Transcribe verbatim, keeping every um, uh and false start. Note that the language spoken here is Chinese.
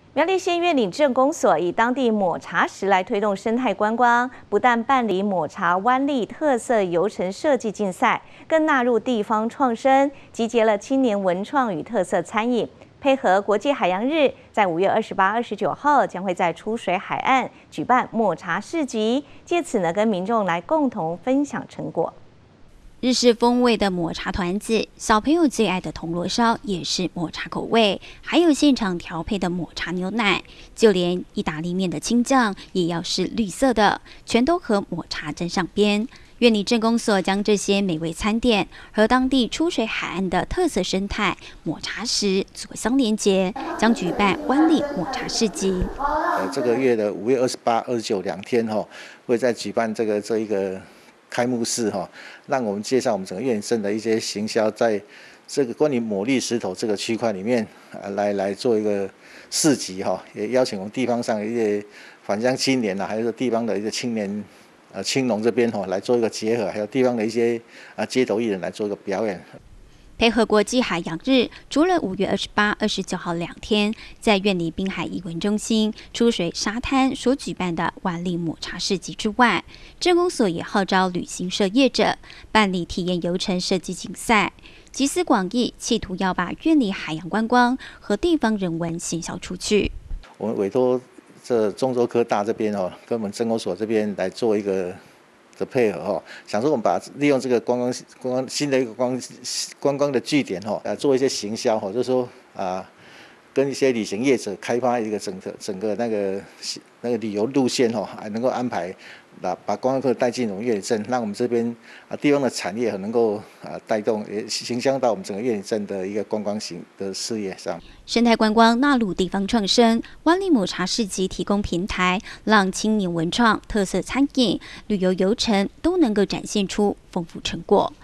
苗栗县越岭镇公所以当地抹茶石来推动生态观光，不但办理抹茶湾砾特色游程设计竞赛，更纳入地方创生，集结了青年文创与特色餐饮。配合国际海洋日，在五月二十八、二十九号将会在出水海岸举办抹茶市集，借此呢跟民众来共同分享成果。 日式风味的抹茶团子，小朋友最爱的铜锣烧也是抹茶口味，还有现场调配的抹茶牛奶，就连意大利面的青酱也要是绿色的，全都和抹茶沾上边。越里镇公所将这些美味餐点和当地出水海岸的特色生态抹茶石所相连结，将举办湾砾抹茶市集。 呃，这个月的五月二十八、二十九两天哈、哦，会再举办这个这一个。 开幕式哈，让我们介绍我们整个越岭镇的一些行销，在这个关于抹砾石头这个区块里面，啊，来来做一个市集哈，也邀请我们地方上的一些返乡青年呐，还有地方的一些青年，呃，青农这边哈，来做一个结合，还有地方的一些啊街头艺人来做一个表演。 配合国际海洋日，除了五月二十八、二十九号两天在越里滨海艺文中心出水沙滩所举办的湾砾抹茶市集之外，镇公所也号召旅行社业者办理体验游程设计竞赛，集思广益，企图要把越里海洋观光和地方人文行销出去。 我们委托这中州科大这边哦，跟我们镇公所这边来做一个。 的配合哈，想说我们把利用这个观光观光新的一个观观光的据点哈，来做一些行销哈，就是说啊，跟一些旅行业者开发一个整个整个那个那个旅游路线哈，还能够安排把把观光客带进我们越里镇，让我们这边啊地方的产业能够啊带动，也形象到我们整个越里镇的一个观光型的事业上。 生态观光纳入地方创生，湾砾抹茶市集提供平台，让青年文创、特色餐饮、旅游游程都能够展现出丰富成果。